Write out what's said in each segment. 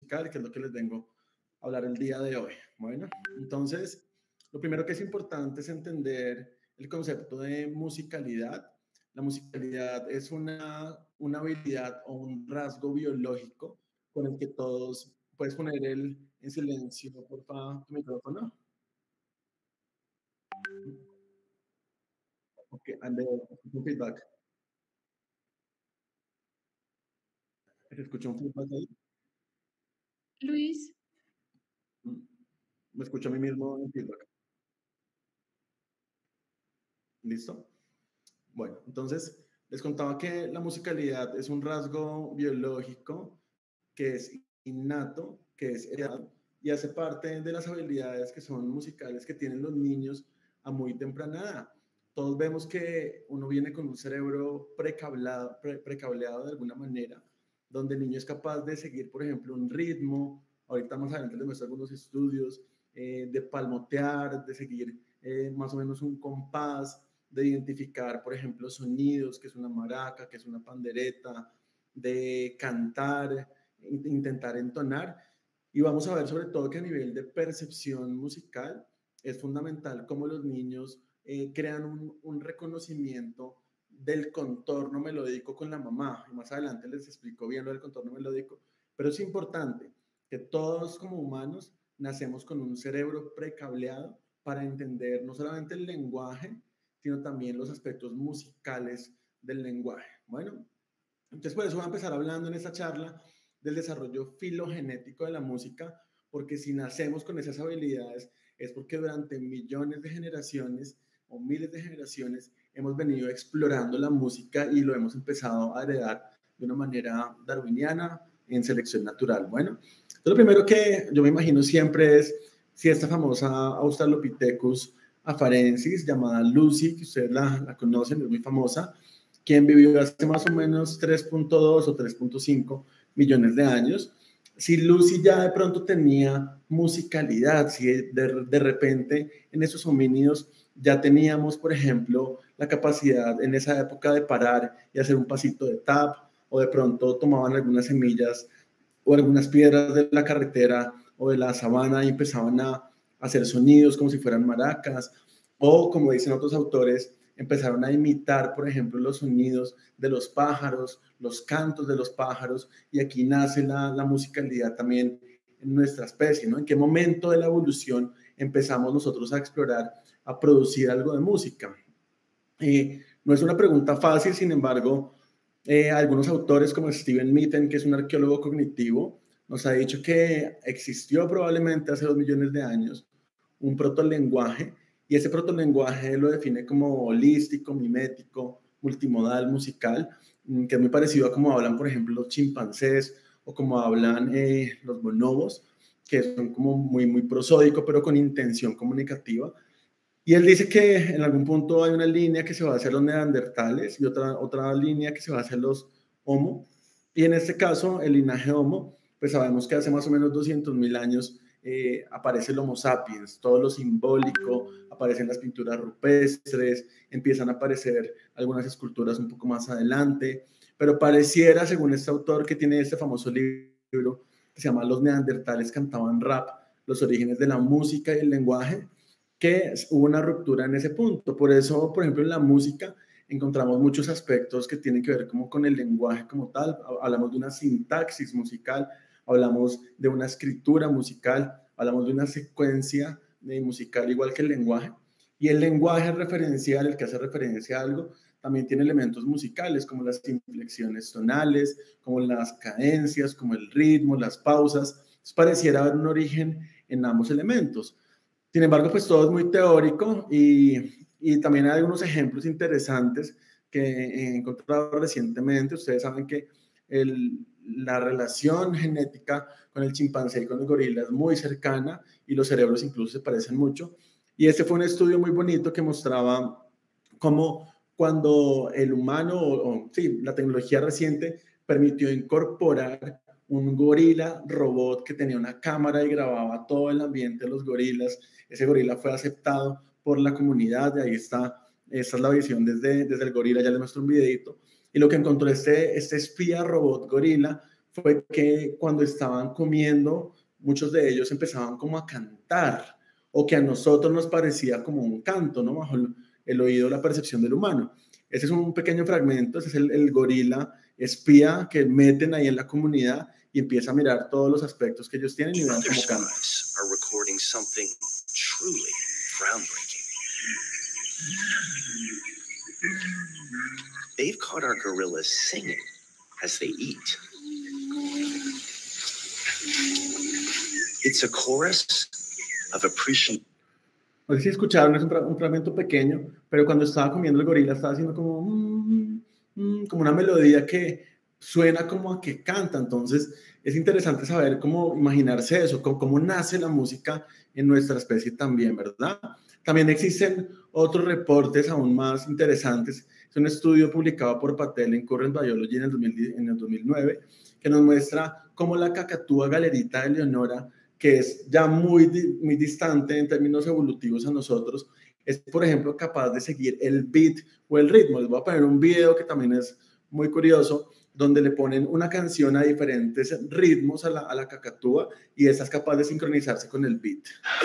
musical, que es lo que les vengo a hablar el día de hoy. Bueno, entonces, lo primero que es importante es entender el concepto de musicalidad. La musicalidad es una habilidad o un rasgo biológico con el que todos, puedes poner en silencio, por favor, tu micrófono. Ok, ande, un feedback. ¿Se escucha un feedback ahí? Luis, Me escucho a mí mismo en feedback. ¿Listo? Bueno, entonces les contaba que la musicalidad es un rasgo biológico que es innato, que es heredado y hace parte de las habilidades que son musicales que tienen los niños a muy temprana edad. Todos vemos que uno viene con un cerebro precableado de alguna manera, donde el niño es capaz de seguir, por ejemplo, un ritmo. Ahorita más adelante les muestro algunos estudios de palmotear, de seguir más o menos un compás, de identificar, por ejemplo, sonidos, que es una maraca, que es una pandereta, de cantar, intentar entonar. Y vamos a ver sobre todo que a nivel de percepción musical es fundamental cómo los niños crean un reconocimiento del contorno melódico con la mamá. Y más adelante les explico bien lo del contorno melódico, pero es importante que todos como humanos nacemos con un cerebro precableado para entender no solamente el lenguaje, sino también los aspectos musicales del lenguaje. Bueno, entonces por eso voy a empezar hablando en esta charla del desarrollo filogenético de la música, porque si nacemos con esas habilidades es porque durante millones de generaciones o miles de generaciones hemos venido explorando la música y lo hemos empezado a heredar de una manera darwiniana en selección natural. Bueno, entonces lo primero que yo me imagino siempre es si esta famosa Australopithecus afarensis llamada Lucy, que ustedes la conocen, es muy famosa, quien vivió hace más o menos 3.2 o 3.5 millones de años. Si Lucy ya de pronto tenía musicalidad, si de repente en esos homínidos ya teníamos, por ejemplo, la capacidad en esa época de parar y hacer un pasito de tap, o de pronto tomaban algunas semillas o algunas piedras de la carretera o de la sabana y empezaban a hacer sonidos como si fueran maracas, o como dicen otros autores, empezaron a imitar, por ejemplo, los sonidos de los pájaros, los cantos de los pájaros, y aquí nace la musicalidad también en nuestra especie, ¿no? ¿En qué momento de la evolución empezamos nosotros a explorar, a producir algo de música? No es una pregunta fácil, sin embargo, algunos autores como Steven Mitten, que es un arqueólogo cognitivo, nos ha dicho que existió probablemente hace 2 millones de años un protolenguaje, y ese protolenguaje lo define como holístico, mimético, multimodal, musical, que es muy parecido a como hablan, por ejemplo, los chimpancés o como hablan los bonobos, que son como muy prosódico, pero con intención comunicativa. Y él dice que en algún punto hay una línea que se va hacia los neandertales y otra línea que se va hacia los homo. Y en este caso, el linaje homo, pues sabemos que hace más o menos 200.000 años aparece el Homo sapiens, todo lo simbólico, aparecen las pinturas rupestres, empiezan a aparecer algunas esculturas un poco más adelante, pero pareciera, según este autor que tiene este famoso libro que se llama Los neandertales cantaban rap, los orígenes de la música y el lenguaje, que hubo una ruptura en ese punto. Por eso, por ejemplo, en la música encontramos muchos aspectos que tienen que ver como con el lenguaje como tal. Hablamos de una sintaxis musical, hablamos de una escritura musical, hablamos de una secuencia musical igual que el lenguaje. Y el lenguaje referencial, el que hace referencia a algo, también tiene elementos musicales como las inflexiones tonales, como las cadencias, como el ritmo, las pausas. Entonces, pareciera haber un origen en ambos elementos. Sin embargo, pues todo es muy teórico y también hay algunos ejemplos interesantes que he encontrado recientemente. Ustedes saben que la relación genética con el chimpancé y con el gorila es muy cercana y los cerebros incluso se parecen mucho. Y este fue un estudio muy bonito que mostraba cómo cuando el humano, sí, la tecnología reciente permitió incorporar un gorila robot que tenía una cámara y grababa todo el ambiente de los gorilas. Ese gorila fue aceptado por la comunidad, y ahí está, esta es la visión desde el gorila, ya les muestro un videito. Y lo que encontró este espía robot gorila fue que cuando estaban comiendo, muchos de ellos empezaban como a cantar, o que a nosotros nos parecía como un canto, ¿no? Bajo el oído, la percepción del humano. Ese es un pequeño fragmento, ese es el gorila espía que meten ahí en la comunidad y empieza a mirar todos los aspectos que ellos tienen y vean cómo cantan. They've caught our gorillas singing as they eat. It's a chorus of appreciation. No sé si escucharon, es un fragmento pequeño, pero cuando estaba comiendo el gorila estaba haciendo como, como una melodía que suena como a que canta. Entonces es interesante saber cómo imaginarse eso, cómo nace la música en nuestra especie también, ¿verdad? También existen otros reportes aún más interesantes. Es un estudio publicado por Patel en Current Biology en el 2009, que nos muestra cómo la cacatúa galerita de Leonora, que es ya muy distante en términos evolutivos a nosotros, es, por ejemplo, capaz de seguir el beat o el ritmo. Les voy a poner un video que también es muy curioso, donde le ponen una canción a diferentes ritmos a la cacatúa y esta es capaz de sincronizarse con el beat.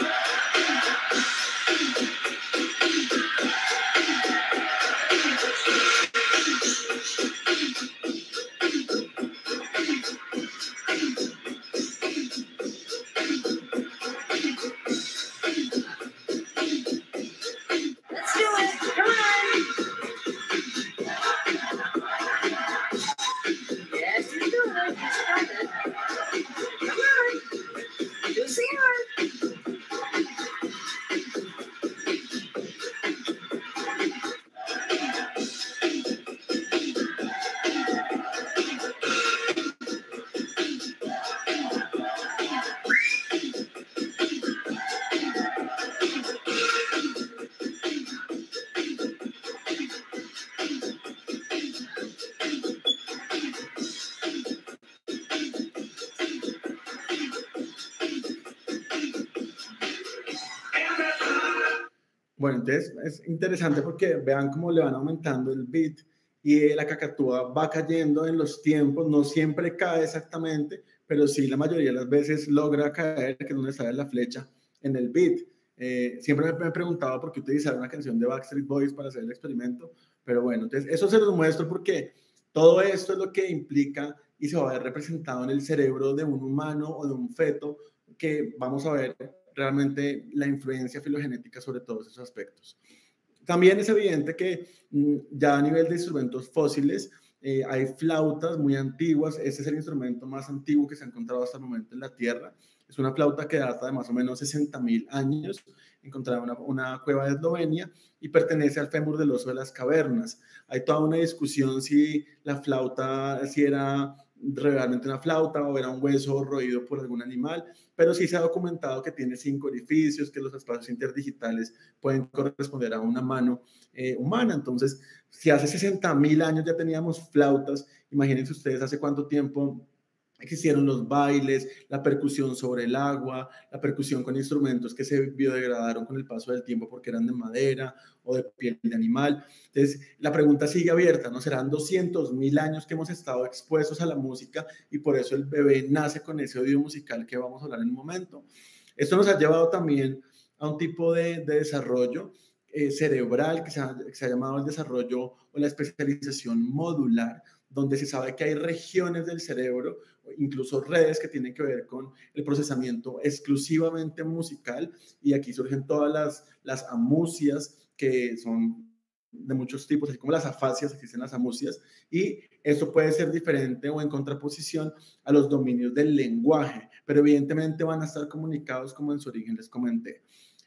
Bueno, entonces es interesante porque vean cómo le van aumentando el beat y la cacatúa va cayendo en los tiempos, no siempre cae exactamente, pero sí la mayoría de las veces logra caer, que es donde sale la flecha, en el beat. Siempre me he preguntado por qué utilizar una canción de Backstreet Boys para hacer el experimento, pero bueno, entonces eso se los muestro porque todo esto es lo que implica y se va a ver representado en el cerebro de un humano o de un feto, que vamos a ver realmente la influencia filogenética sobre todos esos aspectos. También es evidente que ya a nivel de instrumentos fósiles hay flautas muy antiguas. Este es el instrumento más antiguo que se ha encontrado hasta el momento en la Tierra. Es una flauta que data de más o menos 60.000 años, encontrada en una cueva de Eslovenia y pertenece al fémur del oso de las cavernas. Hay toda una discusión si la flauta, si era realmente una flauta o era un hueso roído por algún animal, pero sí se ha documentado que tiene 5 orificios, que los espacios interdigitales pueden corresponder a una mano humana. Entonces, si hace 60.000 años ya teníamos flautas, imagínense ustedes hace cuánto tiempo existieron los bailes, la percusión sobre el agua, la percusión con instrumentos que se biodegradaron con el paso del tiempo porque eran de madera o de piel de animal. Entonces, la pregunta sigue abierta, ¿no? Serán 200.000 años que hemos estado expuestos a la música y por eso el bebé nace con ese oído musical que vamos a hablar en un momento. Esto nos ha llevado también a un tipo de desarrollo cerebral que se ha llamado el desarrollo o la especialización modular, donde se sabe que hay regiones del cerebro, incluso redes que tienen que ver con el procesamiento exclusivamente musical, y aquí surgen todas las amusias, que son de muchos tipos, así como las afasias, existen las amusias, y esto puede ser diferente o en contraposición a los dominios del lenguaje, pero evidentemente van a estar comunicados como en su origen les comenté.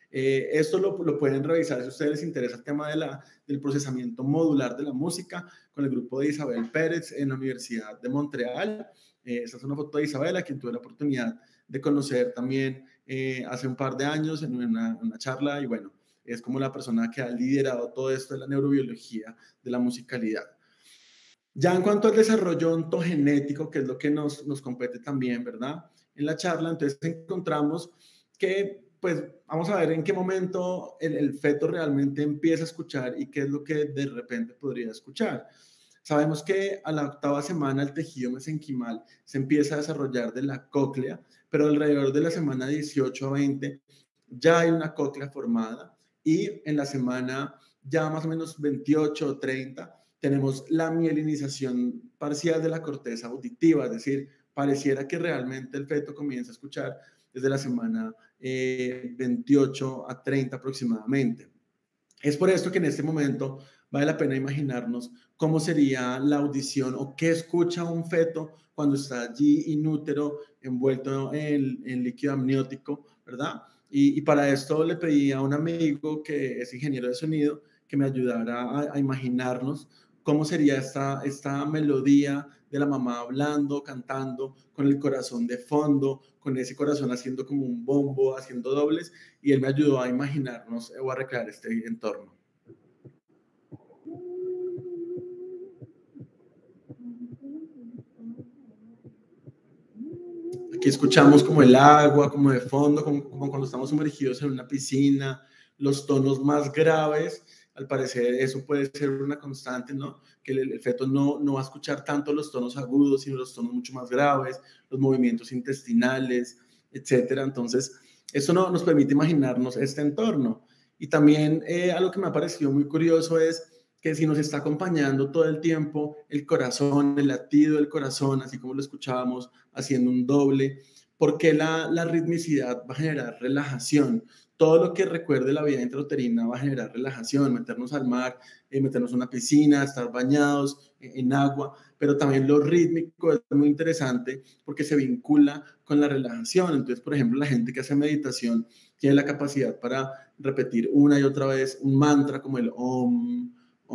Esto lo pueden revisar si a ustedes les interesa el tema del procesamiento modular de la música con el grupo de Isabel Pérez en la Universidad de Montreal. Esta es una foto de Isabel, a quien tuve la oportunidad de conocer también hace un par de años en una charla, y bueno, es como la persona que ha liderado todo esto de la neurobiología de la musicalidad. Ya en cuanto al desarrollo ontogenético, que es lo que nos compete también, ¿verdad? En la charla, entonces encontramos que, pues, vamos a ver en qué momento el feto realmente empieza a escuchar y qué es lo que de repente podría escuchar. Sabemos que a la 8ª semana el tejido mesenquimal se empieza a desarrollar de la cóclea, pero alrededor de la semana 18 a 20 ya hay una cóclea formada y en la semana ya más o menos 28 o 30 tenemos la mielinización parcial de la corteza auditiva, es decir, pareciera que realmente el feto comienza a escuchar desde la semana 28 a 30 aproximadamente. Es por esto que en este momento vale la pena imaginarnos cómo sería la audición o qué escucha un feto cuando está allí inútero, envuelto en líquido amniótico, ¿verdad? Y para esto le pedí a un amigo que es ingeniero de sonido que me ayudara a imaginarnos cómo sería esta melodía de la mamá hablando, cantando, con el corazón de fondo, con ese corazón haciendo como un bombo, haciendo dobles, y él me ayudó a imaginarnos o a recrear este entorno. Aquí escuchamos como el agua, como de fondo, como cuando estamos sumergidos en una piscina, los tonos más graves. Al parecer eso puede ser una constante, ¿no? Que el feto no va a escuchar tanto los tonos agudos, sino los tonos mucho más graves, los movimientos intestinales, etcétera. Entonces, eso nos permite imaginarnos este entorno. Y también algo que me ha parecido muy curioso es que si nos está acompañando todo el tiempo el corazón, el latido del corazón, así como lo escuchábamos haciendo un doble, ¿por qué la ritmicidad va a generar relajación? Todo lo que recuerde la vida intrauterina va a generar relajación, meternos al mar, meternos en una piscina, estar bañados en agua, pero también lo rítmico es muy interesante porque se vincula con la relajación. Entonces, por ejemplo, la gente que hace meditación tiene la capacidad para repetir una y otra vez un mantra como el Om,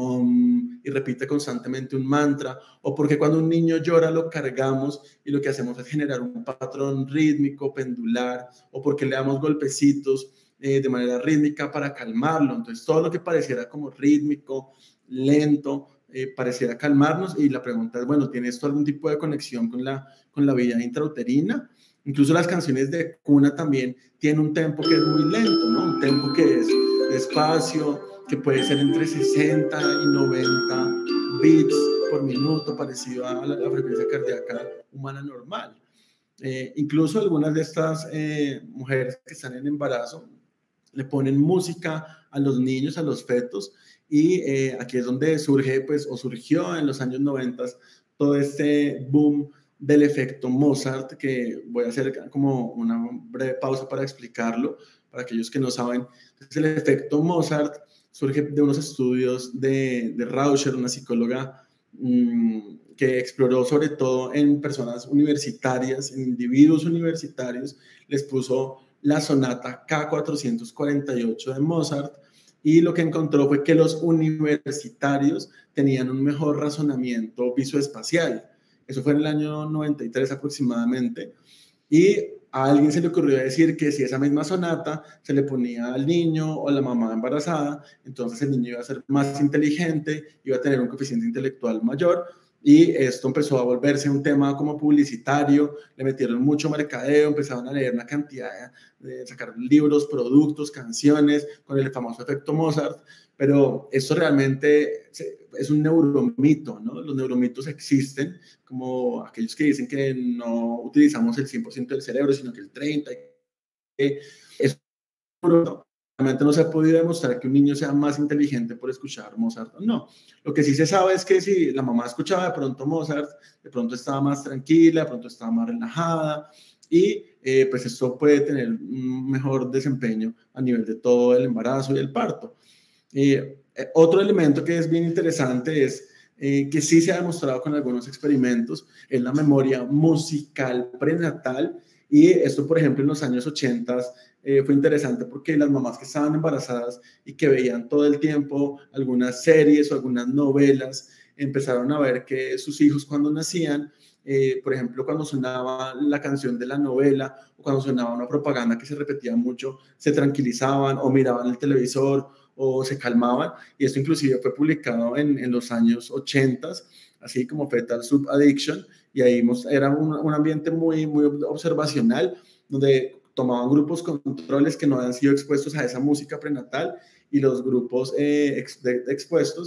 y repite constantemente un mantra, o porque cuando un niño llora lo cargamos y lo que hacemos es generar un patrón rítmico, pendular, o porque le damos golpecitos de manera rítmica para calmarlo. Entonces todo lo que pareciera como rítmico, lento, pareciera calmarnos, y la pregunta es, bueno, ¿tiene esto algún tipo de conexión con la vida intrauterina? Incluso las canciones de cuna también tienen un tempo que es muy lento, ¿no? Un tempo que es despacio, que puede ser entre 60 y 90 beats por minuto, parecido a la frecuencia cardíaca humana normal. Incluso algunas de estas mujeres que están en embarazo le ponen música a los niños, a los fetos, y aquí es donde surge, pues, o surgió en los años 90 todo este boom del efecto Mozart, que voy a hacer como una breve pausa para explicarlo, para aquellos que no saben. Entonces, el efecto Mozart surge de unos estudios de Rauscher, una psicóloga que exploró sobre todo en personas universitarias, en individuos universitarios, les puso la sonata K448 de Mozart, y lo que encontró fue que los universitarios tenían un mejor razonamiento visoespacial. Eso fue en el año 93 aproximadamente, y a alguien se le ocurrió decir que si esa misma sonata se le ponía al niño o a la mamá embarazada, entonces el niño iba a ser más inteligente, iba a tener un coeficiente intelectual mayor, y esto empezó a volverse un tema como publicitario, le metieron mucho mercadeo, empezaron a leer una cantidad de sacar libros, productos, canciones, con el famoso efecto Mozart, pero esto realmente es un neuromito, ¿no? Los neuromitos existen, como aquellos que dicen que no utilizamos el 100% del cerebro, sino que el 30%, es realmente no se ha podido demostrar que un niño sea más inteligente por escuchar Mozart o no. Lo que sí se sabe es que si la mamá escuchaba de pronto Mozart, de pronto estaba más tranquila, de pronto estaba más relajada, y pues esto puede tener un mejor desempeño a nivel de todo el embarazo y el parto. Otro elemento que es bien interesante es que sí se ha demostrado con algunos experimentos, es la memoria musical prenatal, y esto, por ejemplo, en los años 80 fue interesante porque las mamás que estaban embarazadas y que veían todo el tiempo algunas series o algunas novelas, empezaron a ver que sus hijos cuando nacían, por ejemplo, cuando sonaba la canción de la novela o cuando sonaba una propaganda que se repetía mucho, se tranquilizaban o miraban el televisor o se calmaban, y esto inclusive fue publicado en los años 80, así como Fetal Subaddiction, y ahí era un ambiente muy, muy observacional, donde tomaban grupos controles que no habían sido expuestos a esa música prenatal, y los grupos expuestos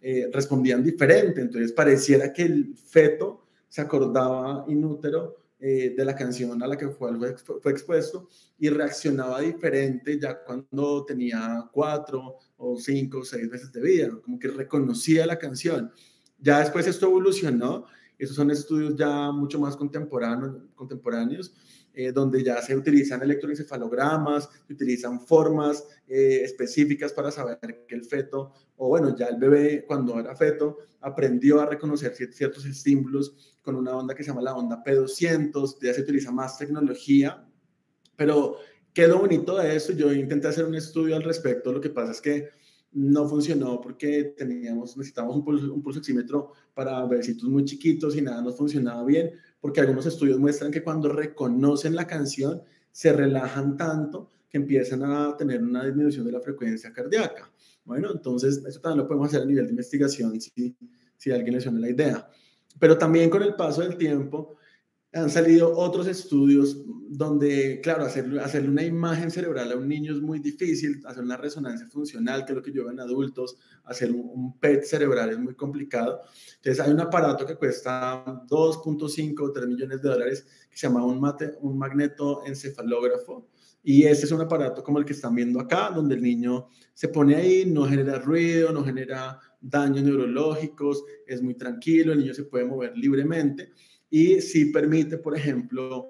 respondían diferente. Entonces pareciera que el feto se acordaba in útero de la canción a la que fue expuesto y reaccionaba diferente ya cuando tenía 4 o 5 o 6 meses de vida, como que reconocía la canción. Ya después esto evolucionó, esos son estudios ya mucho más contemporáneos, donde ya se utilizan electroencefalogramas, se utilizan formas específicas para saber que el feto, o bueno, ya el bebé cuando era feto, aprendió a reconocer ciertos estímulos con una onda que se llama la onda P200, ya se utiliza más tecnología, pero ¿qué es lo bonito de esto? Yo intenté hacer un estudio al respecto, lo que pasa es que no funcionó porque necesitábamos un pulsoxímetro para bebecitos muy chiquitos y nada nos funcionaba bien, porque algunos estudios muestran que cuando reconocen la canción se relajan tanto que empiezan a tener una disminución de la frecuencia cardíaca. Bueno, entonces eso también lo podemos hacer a nivel de investigación si a alguien le suena la idea. Pero también con el paso del tiempo han salido otros estudios donde, claro, hacerle una imagen cerebral a un niño es muy difícil, hacer una resonancia funcional, que es lo que yo veo en adultos, hacer un PET cerebral es muy complicado. Entonces hay un aparato que cuesta 2.5 o 3 millones de dólares que se llama un magnetoencefalógrafo. Y este es un aparato como el que están viendo acá, donde el niño se pone ahí, no genera ruido, no genera daños neurológicos, es muy tranquilo, el niño se puede mover libremente. Y sí permite, por ejemplo,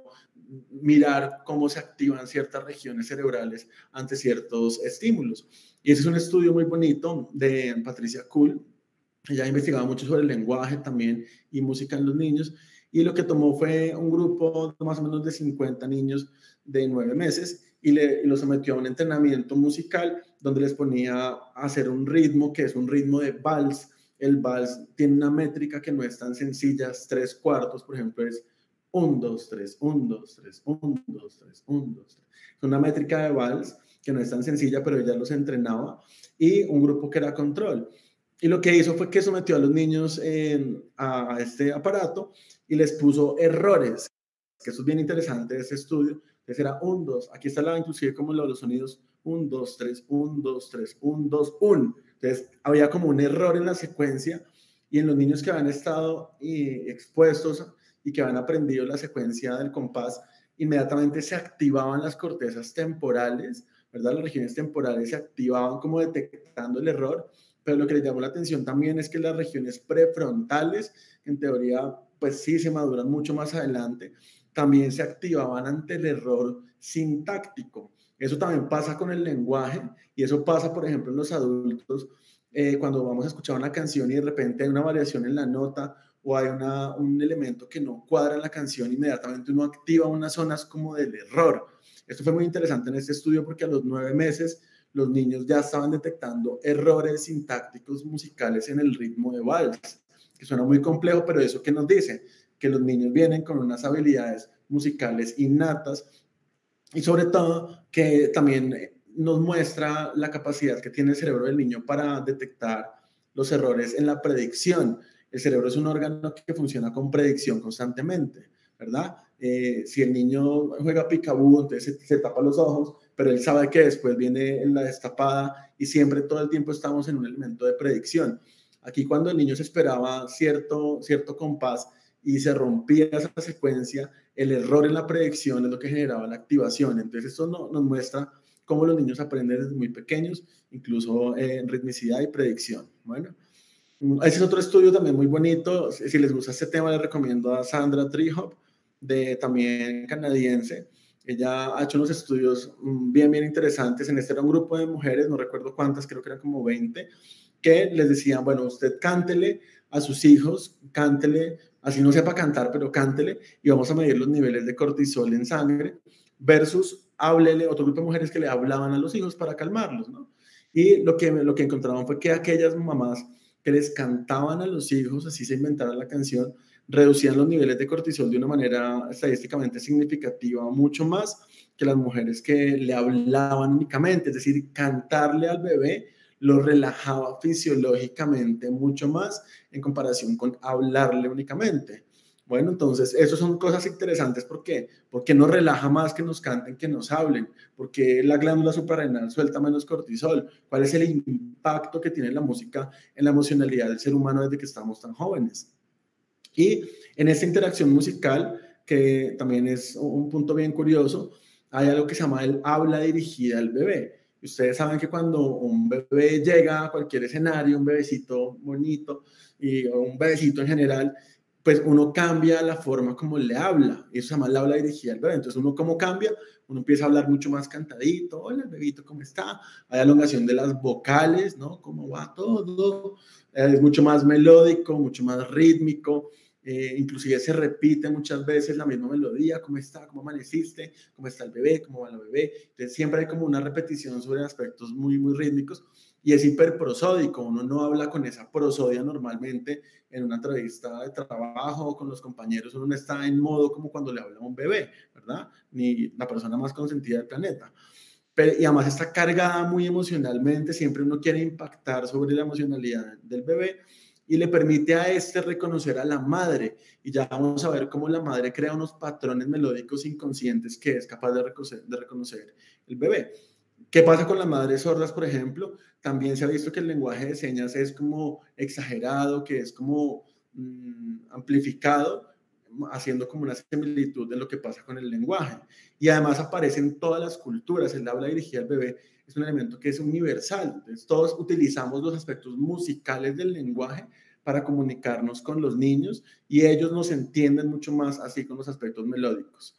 mirar cómo se activan ciertas regiones cerebrales ante ciertos estímulos. Y ese es un estudio muy bonito de Patricia Kuhl. Ella ha investigado mucho sobre el lenguaje también y música en los niños. Y lo que tomó fue un grupo más o menos de 50 niños de 9 meses y los sometió a un entrenamiento musical donde les ponía a hacer un ritmo que es un ritmo de vals. El vals tiene una métrica que no es tan sencilla, 3/4, por ejemplo, es 1, 2, 3, 1, 2, 3, 1, 2, 3, 1, 2, 3. Es una métrica de vals que no es tan sencilla, pero ella los entrenaba, y un grupo que era control. Y lo que hizo fue que sometió a los niños a este aparato y les puso errores, que eso es bien interesante de este estudio. Entonces era 1, 2, aquí está inclusive como los sonidos 1, 2, 3, 1, 2, 3, 1, 2, 1. Entonces había como un error en la secuencia, y en los niños que habían estado expuestos y que habían aprendido la secuencia del compás, inmediatamente se activaban las cortezas temporales, ¿verdad? Las regiones temporales se activaban como detectando el error, pero lo que les llamó la atención también es que las regiones prefrontales, en teoría, pues sí se maduran mucho más adelante, también se activaban ante el error sintáctico. Eso también pasa con el lenguaje, y eso pasa, por ejemplo, en los adultos, cuando vamos a escuchar una canción y de repente hay una variación en la nota o hay un elemento que no cuadra en la canción, inmediatamente uno activa unas zonas como del error. Esto fue muy interesante en este estudio porque a los 9 meses los niños ya estaban detectando errores sintácticos musicales en el ritmo de vals, que suena muy complejo, pero eso que nos dice, que los niños vienen con unas habilidades musicales innatas, y sobre todo que también nos muestra la capacidad que tiene el cerebro del niño para detectar los errores en la predicción. El cerebro es un órgano que funciona con predicción constantemente, ¿verdad? Si el niño juega picabú, entonces se tapa los ojos, pero él sabe que después viene la destapada, y siempre todo el tiempo estamos en un elemento de predicción. Aquí cuando el niño se esperaba cierto compás y se rompía esa secuencia, el error en la predicción es lo que generaba la activación. Entonces esto nos muestra cómo los niños aprenden desde muy pequeños, incluso en ritmicidad y predicción. Bueno, ese es otro estudio también muy bonito. Si les gusta este tema, les recomiendo a Sandra Trihop, también canadiense. Ella ha hecho unos estudios bien interesantes. En este era un grupo de mujeres, no recuerdo cuántas, creo que eran como 20, que les decían, bueno, usted cántele a sus hijos, cántele, así no sepa cantar, pero cántele, y vamos a medir los niveles de cortisol en sangre, versus háblele, otro grupo de mujeres que le hablaban a los hijos para calmarlos, ¿no? Y lo que encontraron fue que aquellas mamás que les cantaban a los hijos, así se inventaran la canción, reducían los niveles de cortisol de una manera estadísticamente significativa, mucho más que las mujeres que le hablaban únicamente. Es decir, cantarle al bebé lo relajaba fisiológicamente mucho más en comparación con hablarle únicamente. Bueno, entonces, eso son cosas interesantes porque nos relaja más que nos canten, que nos hablen, porque la glándula suprarrenal suelta menos cortisol, cuál es el impacto que tiene la música en la emocionalidad del ser humano desde que estamos tan jóvenes. Y en esta interacción musical, que también es un punto bien curioso, hay algo que se llama el habla dirigida al bebé. Y ustedes saben que cuando un bebé llega a cualquier escenario, un bebecito bonito o un bebecito en general, pues uno cambia la forma como le habla. Y eso se llama el habla dirigida al bebé. Entonces uno cómo cambia, uno empieza a hablar mucho más cantadito. Hola, bebito, ¿cómo está? Hay elongación de las vocales, ¿no? ¿Cómo va todo? Es mucho más melódico, mucho más rítmico. Inclusive se repite muchas veces la misma melodía, ¿cómo está? ¿Cómo amaneciste? ¿Cómo está el bebé? ¿Cómo va la bebé? Entonces siempre hay como una repetición sobre aspectos muy, muy rítmicos y es hiperprosódico, uno no habla con esa prosodia normalmente en una entrevista de trabajo o con los compañeros, uno no está en modo como cuando le habla a un bebé, ¿verdad? Ni la persona más consentida del planeta. Y además está cargada muy emocionalmente, siempre uno quiere impactar sobre la emocionalidad del bebé y le permite a este reconocer a la madre. Y ya vamos a ver cómo la madre crea unos patrones melódicos inconscientes que es capaz de reconocer el bebé. ¿Qué pasa con las madres sordas, por ejemplo? También se ha visto que el lenguaje de señas es como exagerado, que es como amplificado, haciendo como una similitud de lo que pasa con el lenguaje. Y además aparece en todas las culturas. El habla dirigida al bebé es un elemento que es universal. Entonces, todos utilizamos los aspectos musicales del lenguaje para comunicarnos con los niños y ellos nos entienden mucho más así con los aspectos melódicos.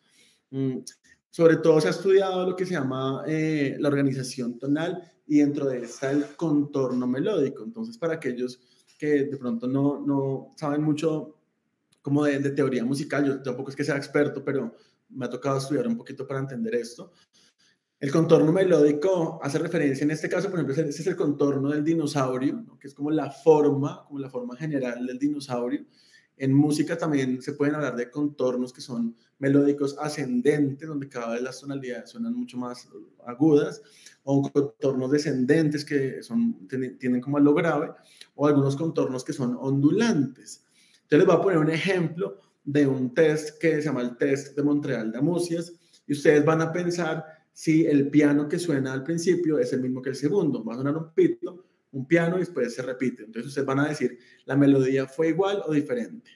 Sobre todo se ha estudiado lo que se llama la organización tonal y dentro de esta el contorno melódico. Entonces, para aquellos que de pronto no saben mucho como de teoría musical, yo tampoco es que sea experto, pero me ha tocado estudiar un poquito para entender esto. El contorno melódico hace referencia, en este caso, por ejemplo, ese es el contorno del dinosaurio, ¿no? Que es como la forma general del dinosaurio. En música también se pueden hablar de contornos que son melódicos ascendentes, donde cada vez las tonalidades suenan mucho más agudas, o contornos descendentes que tienden como a lo grave, o algunos contornos que son ondulantes. Entonces les voy a poner un ejemplo de un test que se llama el test de Montreal de Amusias, y ustedes van a pensar si el piano que suena al principio es el mismo que el segundo. Va a sonar un pito, un piano y después se repite. Entonces ustedes van a decir, ¿la melodía fue igual o diferente?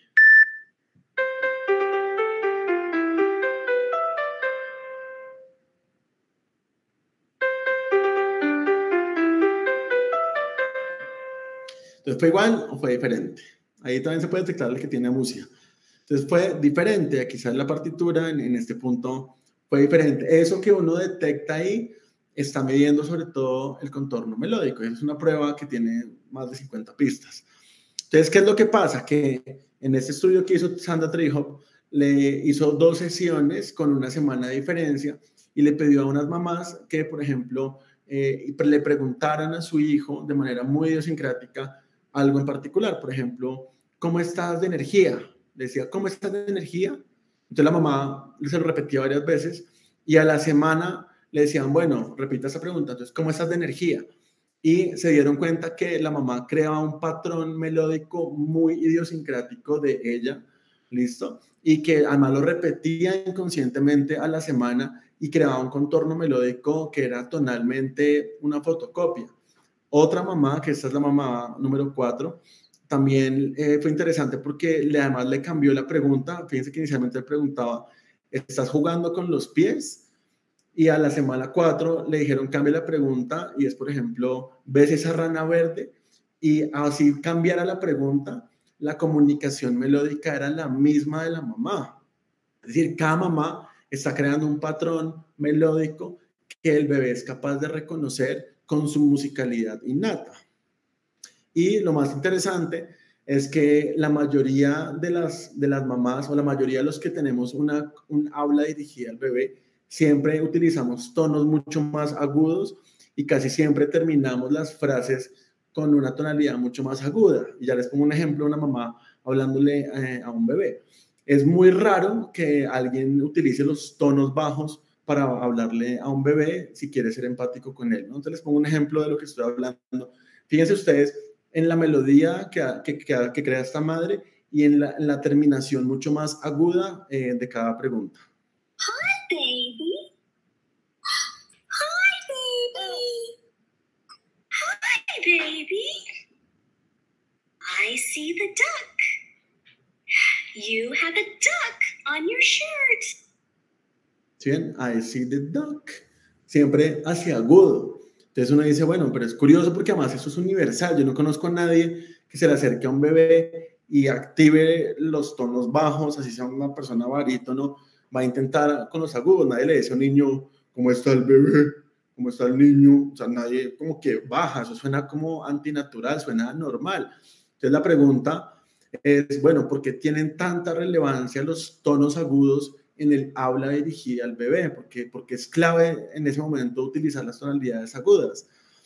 Entonces, ¿fue igual o fue diferente? Ahí también se puede detectar el que tiene amusia. Entonces, fue diferente. Quizás la partitura en este punto fue diferente. Eso que uno detecta ahí está midiendo sobre todo el contorno melódico. Es una prueba que tiene más de 50 pistas. Entonces, ¿qué es lo que pasa? Que en este estudio que hizo Sandra Treehop, le hizo 2 sesiones con una semana de diferencia y le pidió a unas mamás que, por ejemplo, le preguntaran a su hijo de manera muy idiosincrática algo en particular. Por ejemplo, ¿cómo estás de energía? Le decía, ¿cómo estás de energía? Entonces la mamá se lo repetía varias veces y a la semana le decían, bueno, repita esa pregunta. Entonces, ¿cómo estás de energía? Y se dieron cuenta que la mamá creaba un patrón melódico muy idiosincrático de ella, ¿listo? Y que además lo repetía inconscientemente a la semana y creaba un contorno melódico que era tonalmente una fotocopia. Otra mamá, que esta es la mamá número 4, también fue interesante porque además le cambió la pregunta. Fíjense que inicialmente le preguntaba, ¿estás jugando con los pies? Y a la semana 4 le dijeron, cambia la pregunta y es, por ejemplo, ¿ves esa rana verde? Y así cambiara la pregunta, la comunicación melódica era la misma de la mamá. Es decir, cada mamá está creando un patrón melódico que el bebé es capaz de reconocer con su musicalidad innata. Y lo más interesante es que la mayoría de las mamás o la mayoría de los que tenemos un habla dirigida al bebé, siempre utilizamos tonos mucho más agudos y casi siempre terminamos las frases con una tonalidad mucho más aguda. Y ya les pongo un ejemplo de una mamá hablándole a un bebé. Es muy raro que alguien utilice los tonos bajos para hablarle a un bebé si quiere ser empático con él, ¿no? Entonces les pongo un ejemplo de lo que estoy hablando. Fíjense ustedes en la melodía que crea esta madre y en la terminación mucho más aguda de cada pregunta. Hi, baby. Hi, baby. Hi, baby. I see the duck. You have a duck on your shirt. ¿Sí ven? I see the duck. Siempre hacia agudo. Entonces uno dice, bueno, pero es curioso porque además eso es universal. Yo no conozco a nadie que se le acerque a un bebé y active los tonos bajos, así sea una persona barítono, va a intentar con los agudos. Nadie le dice a un niño, ¿cómo está el bebé? ¿Cómo está el niño? O sea, nadie como que baja, eso suena como antinatural, suena normal. Entonces la pregunta es, bueno, ¿por qué tienen tanta relevancia los tonos agudos en el habla dirigida al bebé? Porque es clave en ese momento utilizar las tonalidades agudas.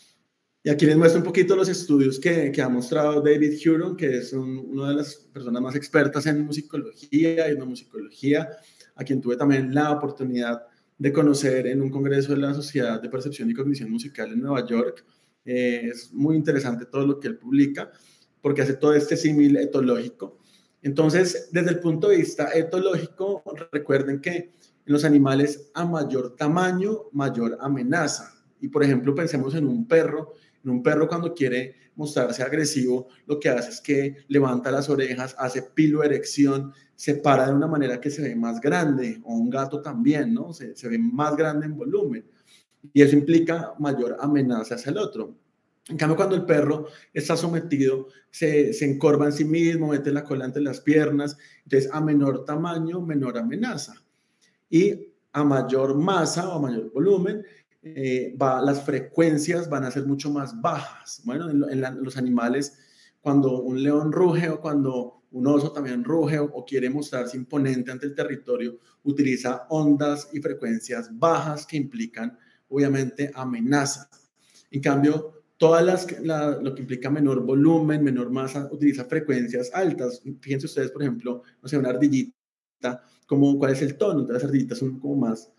Y aquí les muestro un poquito los estudios que ha mostrado David Huron, que es una de las personas más expertas en musicología y etnomusicología, a quien tuve también la oportunidad de conocer en un congreso de la Sociedad de Percepción y Cognición Musical en Nueva York. Es muy interesante todo lo que él publica, porque hace todo este símil etológico. Entonces, desde el punto de vista etológico, recuerden que en los animales a mayor tamaño, mayor amenaza. Y por ejemplo, pensemos en un perro. En un perro cuando quiere mostrarse agresivo, lo que hace es que levanta las orejas, hace piloerección, se para de una manera que se ve más grande, o un gato también, ¿no? Se ve más grande en volumen. Y eso implica mayor amenaza hacia el otro. En cambio, cuando el perro está sometido, se encorva en sí mismo, mete la cola entre las piernas, entonces a menor tamaño, menor amenaza. Y a mayor masa o a mayor volumen, las frecuencias van a ser mucho más bajas. Bueno, en los animales, cuando un león ruge o cuando un oso también ruge o quiere mostrarse imponente ante el territorio, utiliza ondas y frecuencias bajas que implican, obviamente, amenaza. En cambio, lo que implica menor volumen, menor masa, utiliza frecuencias altas. Fíjense ustedes, por ejemplo, no sé, una ardillita, ¿cuál es el tono? Entonces las ardillitas son como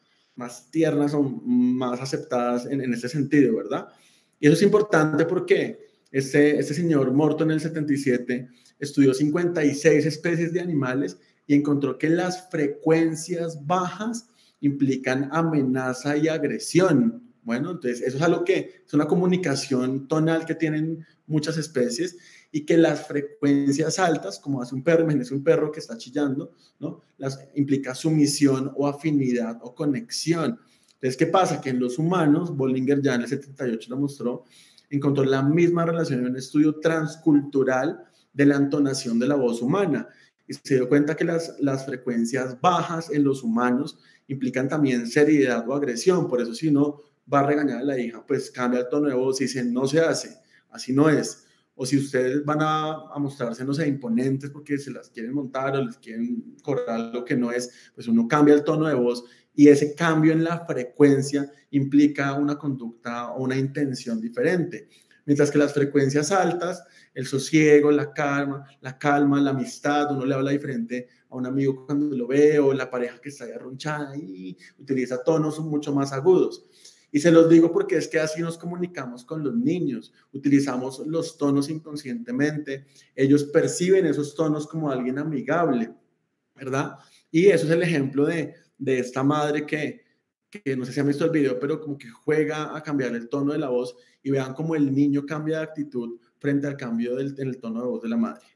más tiernas o más aceptadas en ese sentido, ¿verdad? Y eso es importante porque este señor Morton en el 77 estudió 56 especies de animales y encontró que las frecuencias bajas implican amenaza y agresión. Bueno, entonces eso es algo que es una comunicación tonal que tienen muchas especies y que las frecuencias altas, como hace un perro, imagínense un perro que está chillando, ¿no? Implica sumisión o afinidad o conexión. Entonces, ¿qué pasa? Que en los humanos, Bollinger ya en el 78 lo mostró, encontró la misma relación en un estudio transcultural de la entonación de la voz humana. Y se dio cuenta que las frecuencias bajas en los humanos implican también seriedad o agresión. Por eso si uno va a regañar a la hija, pues cambia el tono de voz y dice, no se hace, así no es. O si ustedes van a mostrarse, no sé, imponentes porque se las quieren montar o les quieren cobrar lo que no es, pues uno cambia el tono de voz y ese cambio en la frecuencia implica una conducta o una intención diferente. Mientras que las frecuencias altas, el sosiego, la calma, la amistad, uno le habla diferente a un amigo cuando lo ve o la pareja que está ahí arrunchada y utiliza tonos mucho más agudos. Y se los digo porque es que así nos comunicamos con los niños, utilizamos los tonos inconscientemente, ellos perciben esos tonos como alguien amigable, ¿verdad? Y eso es el ejemplo de esta madre que no sé si han visto el video, pero como que juega a cambiar el tono de la voz y vean cómo el niño cambia de actitud frente al cambio en el tono de voz de la madre.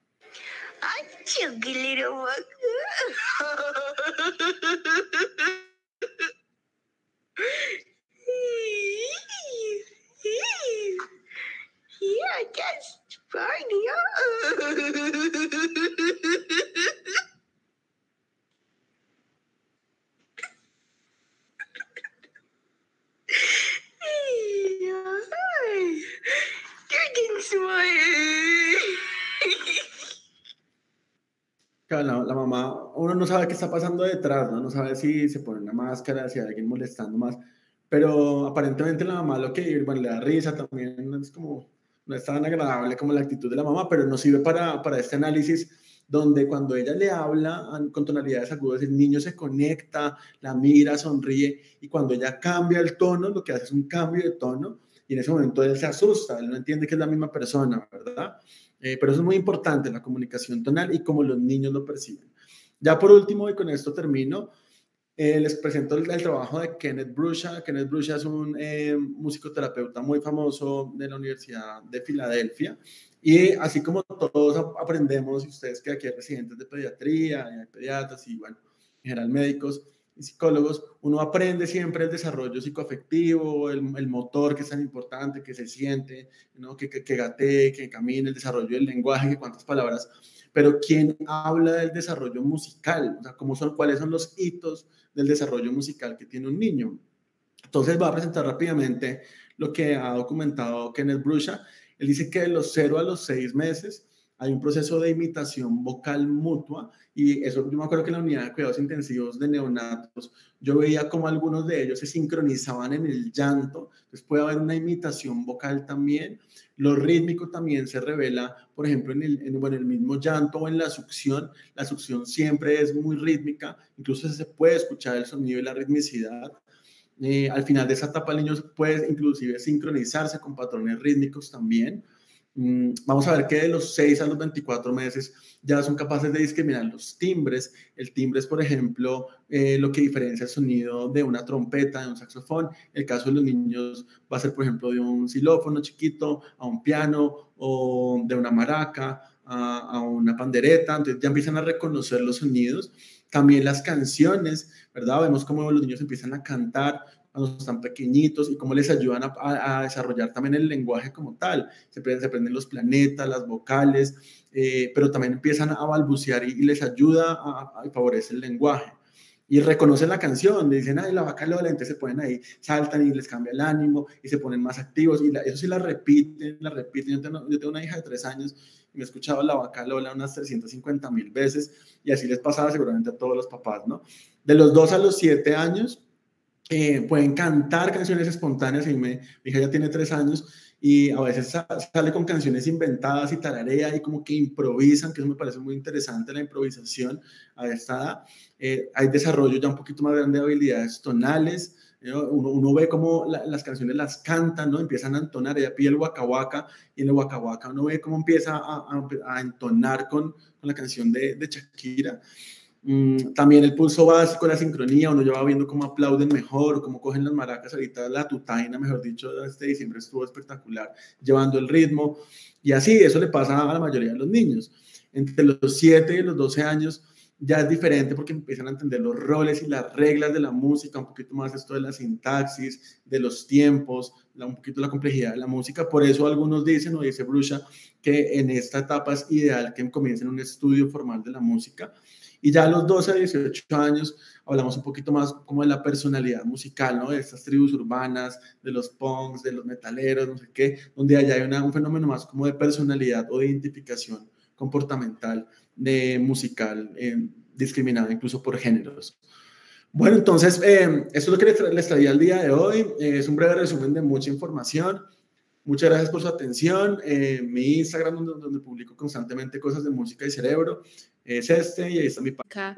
Ay, chiquilito. Yeah, that's funny. You're getting smart. Claro, la mamá, uno no sabe qué está pasando detrás, ¿no? No sabe si se pone una máscara, si hay alguien molestando más, pero aparentemente la mamá lo que, bueno, le da risa también, es como, no es tan agradable como la actitud de la mamá, pero nos sirve para este análisis donde cuando ella le habla con tonalidades agudas, el niño se conecta, la mira, sonríe, y cuando ella cambia el tono, lo que hace es un cambio de tono, y en ese momento él se asusta, él no entiende que es la misma persona, ¿verdad? Pero eso es muy importante, la comunicación tonal y cómo los niños lo perciben. Ya por último, y con esto termino, les presento el trabajo de Kenneth Bruscia. Kenneth Bruscia es un musicoterapeuta muy famoso de la Universidad de Filadelfia. Y así como todos aprendemos, y ustedes que aquí hay residentes de pediatría, y hay pediatras y bueno, en general médicos y psicólogos, uno aprende siempre el desarrollo psicoafectivo, el motor que es tan importante, que se siente, ¿no? que gatee, que camine, el desarrollo del lenguaje, que cuántas palabras. Pero ¿quién habla del desarrollo musical? O sea, ¿cuáles son los hitos del desarrollo musical que tiene un niño? Entonces va a presentar rápidamente lo que ha documentado Kenneth Bruscia. Él dice que de los 0 a los 6 meses hay un proceso de imitación vocal mutua y eso, yo me acuerdo que en la unidad de cuidados intensivos de neonatos, yo veía como algunos de ellos se sincronizaban en el llanto, entonces puede haber una imitación vocal también. Lo rítmico también se revela, por ejemplo, en el mismo llanto o en la succión siempre es muy rítmica, incluso se puede escuchar el sonido y la ritmicidad. Al final de esa etapa el niño puede inclusive sincronizarse con patrones rítmicos también. Vamos a ver que de los 6 a los 24 meses ya son capaces de discriminar los timbres. El timbre es, por ejemplo, lo que diferencia el sonido de una trompeta, de un saxofón. El caso de los niños va a ser, por ejemplo, de un xilófono chiquito a un piano o de una maraca a una pandereta. Entonces ya empiezan a reconocer los sonidos. También las canciones, ¿verdad? Vemos cómo los niños empiezan a cantar cuando están pequeñitos y cómo les ayudan a desarrollar también el lenguaje como tal. Se aprenden los planetas, las vocales, pero también empiezan a balbucear y les ayuda a favorecer el lenguaje. Y reconocen la canción, dicen, ay, la vaca Lola, entonces se ponen ahí, saltan y les cambia el ánimo y se ponen más activos. Y eso sí la repiten. Yo tengo una hija de 3 años y me he escuchado la vaca Lola unas 350,000 veces y así les pasaba seguramente a todos los papás, ¿no? De los 2 a los 7 años, pueden cantar canciones espontáneas. Y mi hija ya tiene 3 años y a veces sale con canciones inventadas y tararea y como que improvisan, que eso me parece muy interesante, la improvisación a esta edad. Hay desarrollo ya un poquito más grande de habilidades tonales, ¿no? Uno ve cómo las canciones las cantan, ¿no? Empiezan a entonar, ella pide el Waka Waka y en el Waka Waka uno ve cómo empieza a entonar con la canción de Shakira. También el pulso básico, la sincronía, uno ya va viendo cómo aplauden mejor, cómo cogen las maracas. Ahorita la tutaina, mejor dicho, este diciembre estuvo espectacular, llevando el ritmo. Y así, eso le pasa a la mayoría de los niños. Entre los 7 y los 12 años ya es diferente porque empiezan a entender los roles y las reglas de la música, un poquito más esto de la sintaxis, de los tiempos, un poquito la complejidad de la música. Por eso algunos dicen, o dice Bruscia, que en esta etapa es ideal que comiencen un estudio formal de la música. Y ya a los 12 a 18 años hablamos un poquito más como de la personalidad musical, ¿no? De estas tribus urbanas, de los punks, de los metaleros, no sé qué, donde allá hay un fenómeno más como de personalidad o de identificación comportamental, de musical, discriminado incluso por géneros. Bueno, entonces, esto es lo que les traía el día de hoy. Es un breve resumen de mucha información. Muchas gracias por su atención. Mi Instagram, donde publico constantemente cosas de música y cerebro, es este, y ahí está mi página.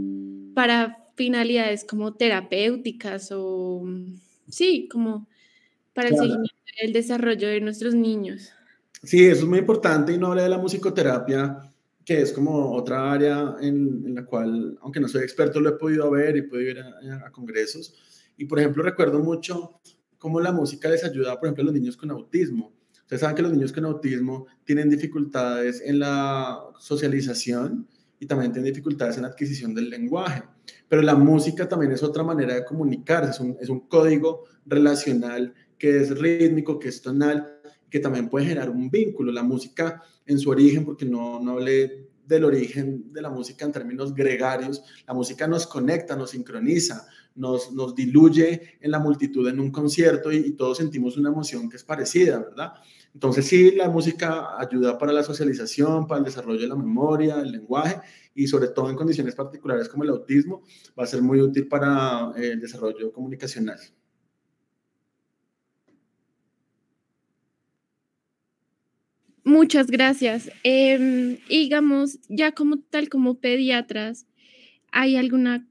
Para finalidades como terapéuticas o, sí, como para el seguimiento del desarrollo de nuestros niños. Sí, eso es muy importante y no hablé de la musicoterapia, que es como otra área en la cual, aunque no soy experto, lo he podido ver y he podido ir a congresos. Y, por ejemplo, recuerdo mucho cómo la música les ayuda, por ejemplo, a los niños con autismo. Ustedes saben que los niños con autismo tienen dificultades en la socialización y también tienen dificultades en la adquisición del lenguaje. Pero la música también es otra manera de comunicarse, es un código relacional que es rítmico, que es tonal, que también puede generar un vínculo. La música en su origen, porque no hablé del origen de la música en términos gregarios, la música nos conecta, nos sincroniza, nos diluye en la multitud en un concierto y todos sentimos una emoción que es parecida, ¿verdad? Entonces sí, la música ayuda para la socialización, para el desarrollo de la memoria, el lenguaje y sobre todo en condiciones particulares como el autismo, va a ser muy útil para el desarrollo comunicacional. Muchas gracias. Digamos, ya como tal, como pediatras, ¿hay alguna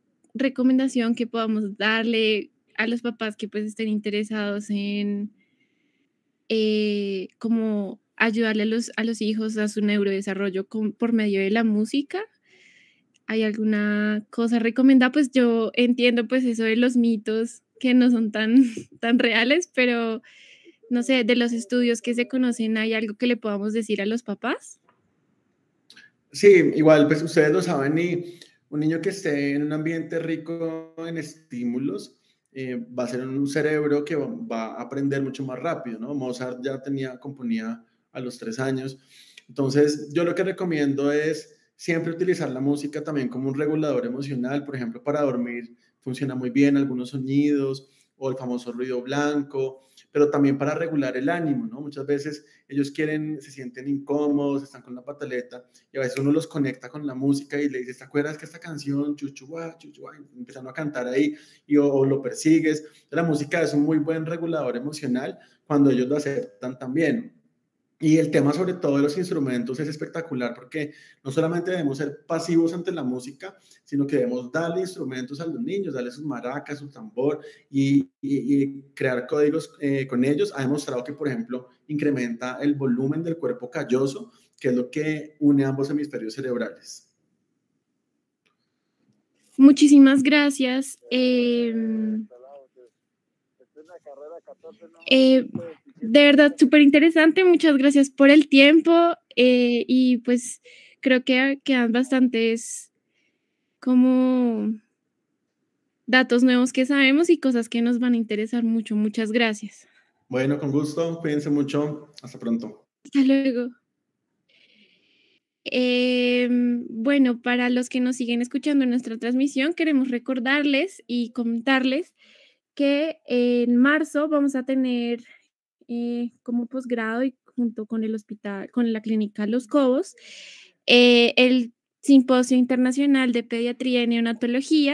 recomendación que podamos darle a los papás que pues estén interesados en como ayudarle a los hijos a su neurodesarrollo por medio de la música. ¿Hay alguna cosa recomendada? Pues yo entiendo pues eso de los mitos que no son tan, tan reales, pero no sé, de los estudios que se conocen, ¿hay algo que le podamos decir a los papás? Sí, igual, pues ustedes lo saben y un niño que esté en un ambiente rico en estímulos va a ser un cerebro que va a aprender mucho más rápido, ¿no? Mozart ya componía a los 3 años. Entonces, yo lo que recomiendo es siempre utilizar la música también como un regulador emocional. Por ejemplo, para dormir funciona muy bien algunos sonidos o el famoso ruido blanco, pero también para regular el ánimo, ¿no? Muchas veces ellos se sienten incómodos, están con la pataleta y a veces uno los conecta con la música y le dice, ¿te acuerdas que esta canción, chuchuá, chuchuá, empezando a cantar ahí o lo persigues? La música es un muy buen regulador emocional cuando ellos lo aceptan también. Y el tema sobre todo de los instrumentos es espectacular porque no solamente debemos ser pasivos ante la música, sino que debemos darle instrumentos a los niños, darle sus maracas, su tambor y crear códigos con ellos. Ha demostrado que, por ejemplo, incrementa el volumen del cuerpo calloso, que es lo que une ambos hemisferios cerebrales. Muchísimas gracias. De verdad, súper interesante. Muchas gracias por el tiempo y pues creo que quedan bastantes como datos nuevos que sabemos y cosas que nos van a interesar mucho. Muchas gracias. Bueno, con gusto. Cuídense mucho. Hasta pronto. Hasta luego. Bueno, para los que nos siguen escuchando en nuestra transmisión, queremos recordarles y comentarles que en marzo vamos a tener como posgrado y junto con el hospital, con la clínica Los Cobos, el Simposio Internacional de Pediatría y Neonatología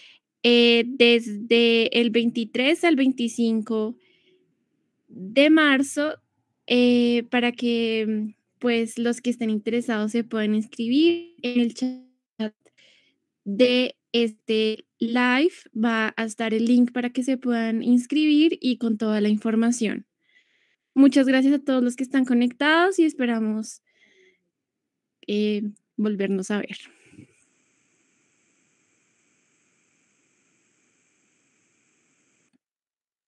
desde el 23 al 25 de marzo para que pues los que estén interesados se puedan inscribir en el chat de este live. Va a estar el link para que se puedan inscribir y con toda la información. Muchas gracias a todos los que están conectados y esperamos volvernos a ver.